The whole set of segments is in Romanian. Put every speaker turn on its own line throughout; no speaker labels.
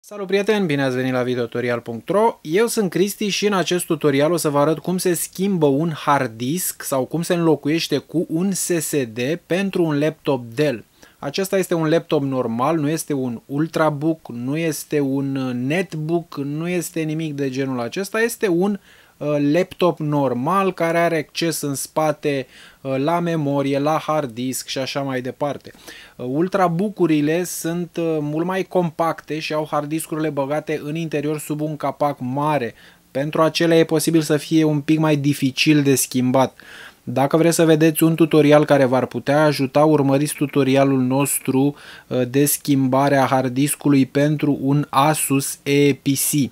Salut prieteni, bine ați venit la videotutorial.ro. Eu sunt Cristi și în acest tutorial o să vă arăt cum se schimbă un hard disk sau cum se înlocuiește cu un SSD pentru un laptop Dell. Acesta este un laptop normal, nu este un ultrabook, nu este un netbook, nu este nimic de genul acesta, este un laptop normal care are acces în spate la memorie, la hard disk și așa mai departe. Ultrabook-urile sunt mult mai compacte și au hard discurile băgate în interior sub un capac mare. Pentru acelea e posibil să fie un pic mai dificil de schimbat. Dacă vreți să vedeți un tutorial care v-ar putea ajuta, urmăriți tutorialul nostru de schimbare a hard diskului pentru un Asus EPC.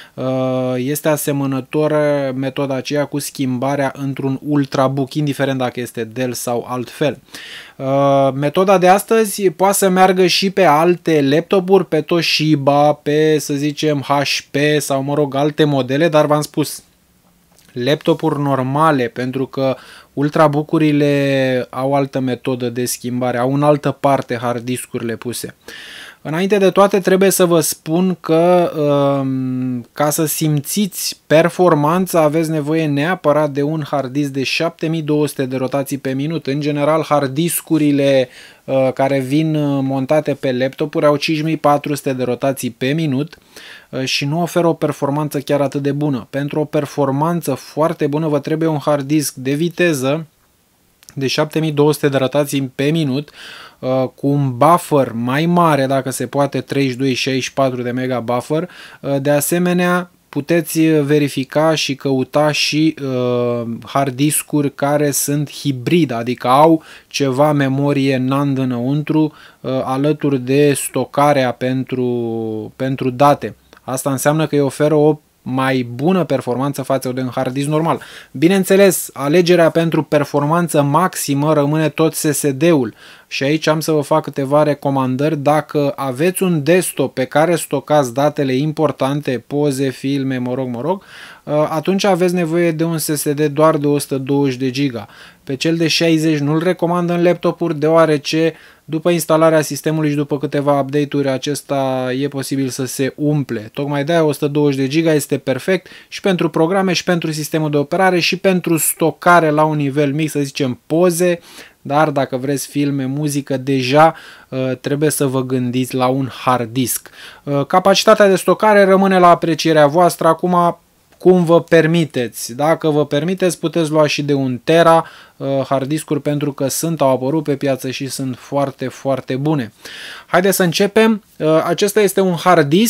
Este asemănător metoda aceea cu schimbarea într-un ultrabook, indiferent dacă este Dell sau altfel. Metoda de astăzi poate să meargă și pe alte laptopuri, pe Toshiba, pe să zicem HP sau mă rog alte modele, dar v-am spus laptopuri normale, pentru că ultrabook-urile au altă metodă de schimbare, au în altă parte hard discurile puse. Înainte de toate trebuie să vă spun că ca să simțiți performanța aveți nevoie neapărat de un hard disk de 7200 de rotații pe minut. În general hard discurile care vin montate pe laptopuri au 5400 de rotații pe minut și nu oferă o performanță chiar atât de bună. Pentru o performanță foarte bună vă trebuie un hard disk de viteză de 7200 de rotații pe minut, cu un buffer mai mare, dacă se poate 32-64 de mega buffer. De asemenea, puteți verifica și căuta și hard discuri care sunt hibrid, adică au ceva memorie NAND înăuntru, alături de stocarea pentru date. Asta înseamnă că îi oferă o mai bună performanță față de un hard disk normal. Bineînțeles, alegerea pentru performanță maximă rămâne tot SSD-ul și aici am să vă fac câteva recomandări. Dacă aveți un desktop pe care stocați datele importante, poze, filme, mă rog, atunci aveți nevoie de un SSD doar de 120 de GB. Pe cel de 60 nu-l recomand în laptopuri, deoarece după instalarea sistemului și după câteva update-uri acesta e posibil să se umple. Tocmai de aia 120 de GB este perfect și pentru programe și pentru sistemul de operare și pentru stocare la un nivel mic, să zicem poze, dar dacă vreți filme, muzică, deja trebuie să vă gândiți la un hard disk. Capacitatea de stocare rămâne la aprecierea voastră. Acum, cum vă permiteți. Dacă vă permiteți, puteți lua și de 1 tera hard discuri, pentru că au apărut pe piață și sunt foarte, foarte bune. Haideți să începem. Acesta este un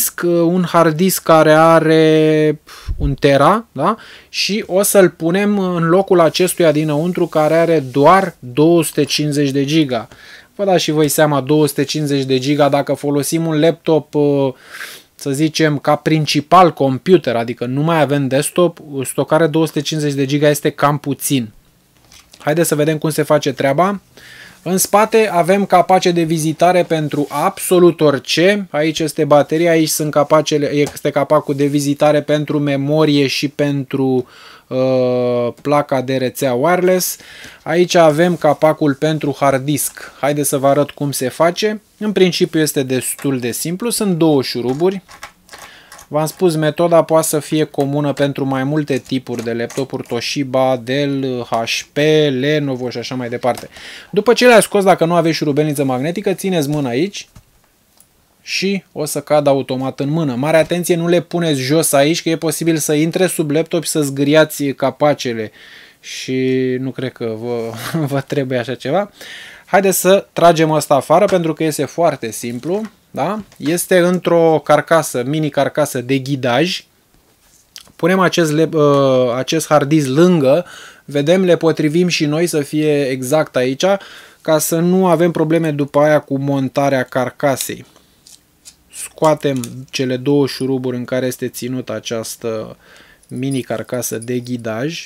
hard disk care are 1 tera, da? Și o să-l punem în locul acestuia dinăuntru care are doar 250 de giga. Vă dați și voi seama, 250 de giga, dacă folosim un laptop să zicem ca principal computer, adică nu mai avem desktop, stocare 250 de giga este cam puțin. Haideți să vedem cum se face treaba. În spate avem capace de vizitare pentru absolut orice. Aici este bateria, aici sunt este capacul de vizitare pentru memorie și pentru placa de rețea wireless. Aici avem capacul pentru hard disk. Haideți să vă arăt cum se face. În principiu este destul de simplu. Sunt două șuruburi. V-am spus, metoda poate să fie comună pentru mai multe tipuri de laptopuri, Toshiba, Dell, HP, Lenovo și așa mai departe. După ce le-ați scos, dacă nu aveți șurubelniță magnetică, țineți mâna aici și o să cadă automat în mână. Mare atenție, nu le puneți jos aici, că e posibil să intre sub laptop și să zgâriați capacele și nu cred că vă trebuie așa ceva. Haideți să tragem asta afară, pentru că este foarte simplu. Da? Este într-o carcasă, mini carcasă de ghidaj. Punem acest hard disk lângă, vedem, le potrivim și noi să fie exact aici, ca să nu avem probleme după aia cu montarea carcasei. Scoatem cele două șuruburi în care este ținută această mini carcasă de ghidaj.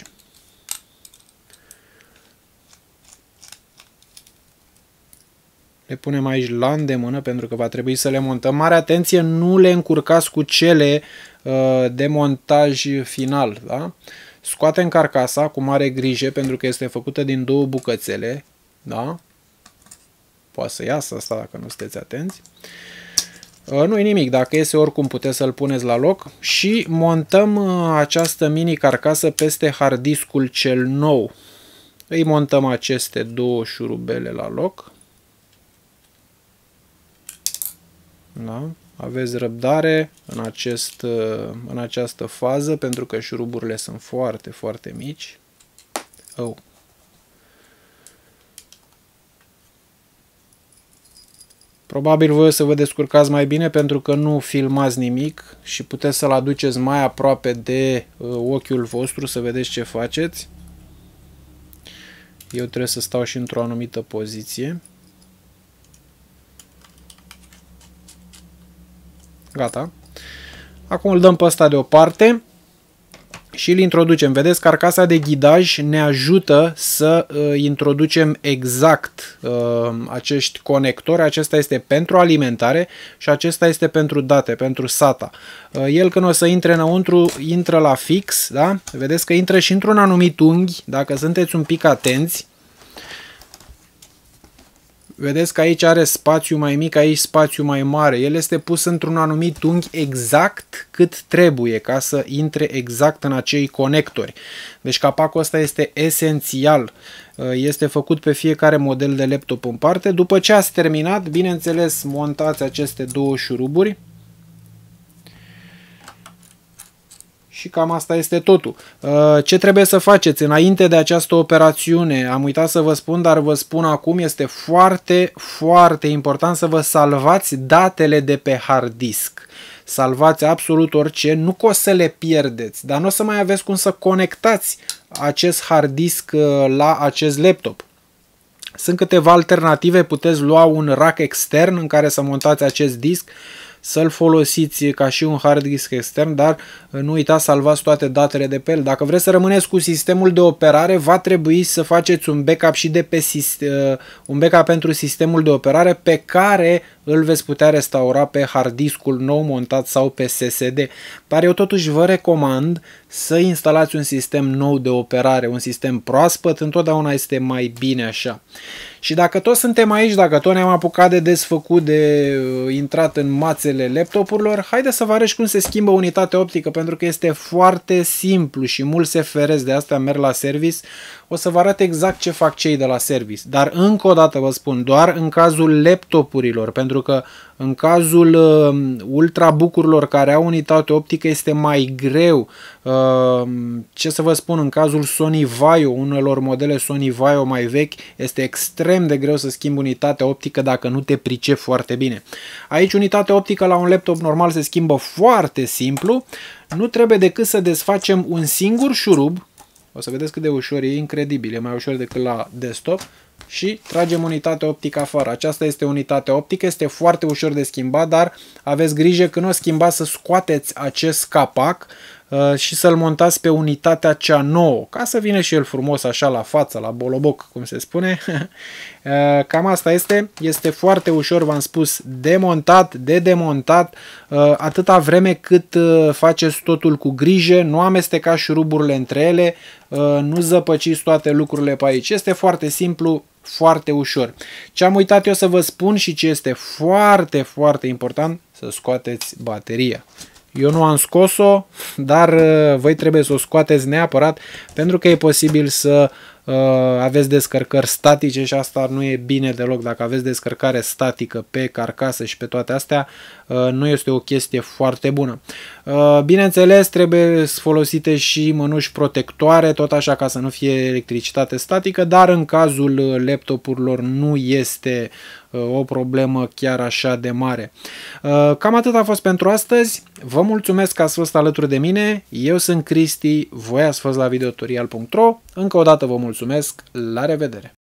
Le punem aici la îndemână, pentru că va trebui să le montăm. Mare atenție, nu le încurcați cu cele de montaj final. Da? Scoatem carcasa cu mare grijă, pentru că este făcută din două bucățele. Da? Poate să iasă asta dacă nu sunteți atenți. Nu-i nimic, dacă iese oricum puteți să-l puneți la loc și montăm această mini carcasă peste hard discul cel nou. Îi montăm aceste două șurubele la loc. Da? Aveți răbdare în această fază pentru că șuruburile sunt foarte, foarte mici. Probabil voi o să vă descurcați mai bine pentru că nu filmați nimic și puteți să-l aduceți mai aproape de ochiul vostru să vedeți ce faceți. Eu trebuie să stau și într-o anumită poziție. Gata. Acum îl dăm pe ăsta deoparte și îl introducem. Vedeți, carcasa de ghidaj ne ajută să introducem exact acești conectori. Acesta este pentru alimentare și acesta este pentru date, pentru SATA. El când o să intre înăuntru, intră la fix, da? Vedeți că intră și într-un anumit unghi, dacă sunteți un pic atenți. Vedeți că aici are spațiu mai mic, aici spațiu mai mare. El este pus într-un anumit unghi exact cât trebuie ca să intre exact în acei conectori. Deci capacul ăsta este esențial. Este făcut pe fiecare model de laptop în parte. După ce ați terminat, bineînțeles, montați aceste două șuruburi. Și cam asta este totul. Ce trebuie să faceți înainte de această operațiune? Am uitat să vă spun, dar vă spun acum, este foarte, foarte important să vă salvați datele de pe hard disk. Salvați absolut orice, nu că o să le pierdeți, dar nu o să mai aveți cum să conectați acest hard disk la acest laptop. Sunt câteva alternative, puteți lua un rack extern în care să montați acest disc, să-l folosiți ca și un hard disk extern, dar nu uitați, salvați toate datele de pe el. Dacă vreți să rămâneți cu sistemul de operare, va trebui să faceți un backup și de pe un backup pentru sistemul de operare pe care îl veți putea restaura pe hard diskul nou montat sau pe SSD. Dar eu totuși vă recomand să instalați un sistem nou de operare, un sistem proaspăt, întotdeauna este mai bine așa. Și dacă tot suntem aici, dacă tot ne-am apucat de desfăcut, de intrat în mațele laptopurilor, haideți să vă arăt cum se schimbă unitatea optică, pentru că este foarte simplu și mulți FRS de astea merg la service. O să vă arăt exact ce fac cei de la service. Dar încă o dată vă spun, doar în cazul laptopurilor, pentru că în cazul ultrabook-urilor care au unitate optică este mai greu. Ce să vă spun, în cazul Sony Vaio, unelor modele Sony Vaio mai vechi, este extrem de greu să schimbi unitatea optică dacă nu te pricepi foarte bine. Aici unitatea optică la un laptop normal se schimbă foarte simplu. Nu trebuie decât să desfacem un singur șurub. O să vedeți cât de ușor e, incredibil, e mai ușor decât la desktop. Și tragem unitatea optică afară. Aceasta este unitatea optică, este foarte ușor de schimbat, dar aveți grijă când o schimbați să scoateți acest capac și să-l montați pe unitatea cea nouă, ca să vină și el frumos așa la față, la boloboc, cum se spune. Cam asta este. Este foarte ușor, v-am spus, de montat, de demontat, atâta vreme cât faceți totul cu grijă, nu amestecați șuruburile între ele, nu zăpăciți toate lucrurile pe aici. Este foarte simplu, foarte ușor. Ce am uitat eu să vă spun și ce este foarte, foarte important, să scoateți bateria. Eu nu am scos-o, dar voi trebuie să o scoateți neapărat, pentru că e posibil să aveți descărcări statice și asta nu e bine deloc. Dacă aveți descărcare statică pe carcasă și pe toate astea, nu este o chestie foarte bună. Bineînțeles, trebuie folosite și mănuși protectoare, tot așa, ca să nu fie electricitate statică, dar în cazul laptopurilor nu este o problemă chiar așa de mare. Cam atât a fost pentru astăzi. Vă mulțumesc că ați fost alături de mine. Eu sunt Cristi, voi ați fost la videotutorial.ro. Încă o dată vă mulțumesc. La revedere!